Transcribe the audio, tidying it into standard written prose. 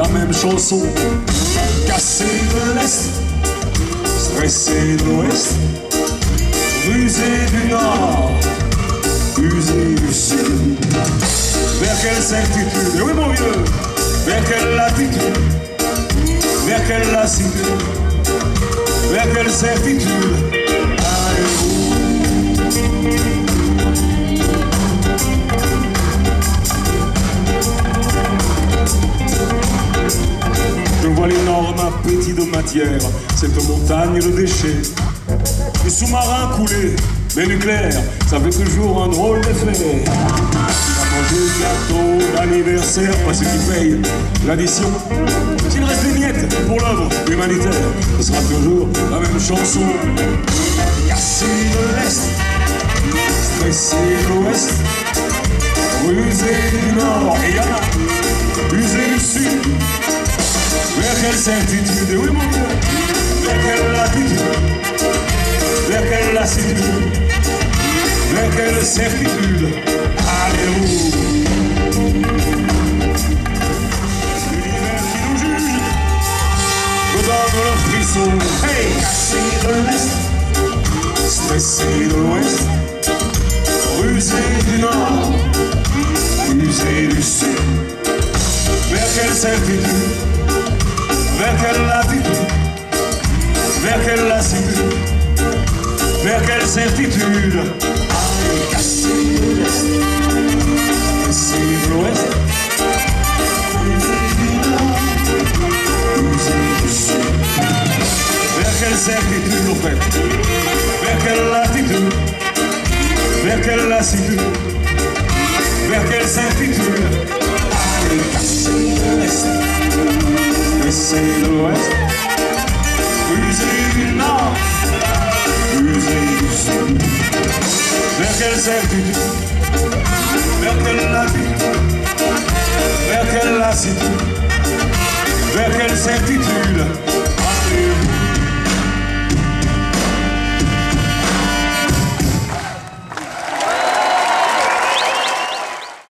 la même chanson. Cassé de l'Est, stressé de l'Ouest, rusé du Nord, usé du Sud. Vers quelle certitude, et oui mon vieux, vers quelle latitude, vers quelle lassitude, vers quelle certitude allez-vous? Je vois l'énorme appétit de matière, cette montagne de déchets. Les sous-marins coulés, mais nucléaires, ça fait toujours un drôle d'effet. Manger le gâteau d'anniversaire, pas ce qui paye l'addition. S'il reste des miettes pour l'œuvre humanitaire, ce sera toujours la même chanson. Cassé de l'Est, stressé de l'Ouest, rusé du Nord, et y'en a, usé du Sud. Vers quelle certitude, oui mon Dieu, vers quelle latitude, vers quelle lassitude, vers quelle certitude allez-vous? L'univers qui nous juge nous donne le frisson. Hey, cassé de l'Est, stressé de l'Ouest, rusé du Nord, usé du Sud. Vers quelle certitude, vers quelle latitude, vers quelle lassitude, vers quelle certitude allez, cassé de l'Est, stressé de l'Ouest, usé du Nord, usé du Sud. Vers quelle certitude en fait, vers quelle latitude, vers quelle lassitude, vers quelle certitude allez, cassé de l'Est, stressé de l'Ouest,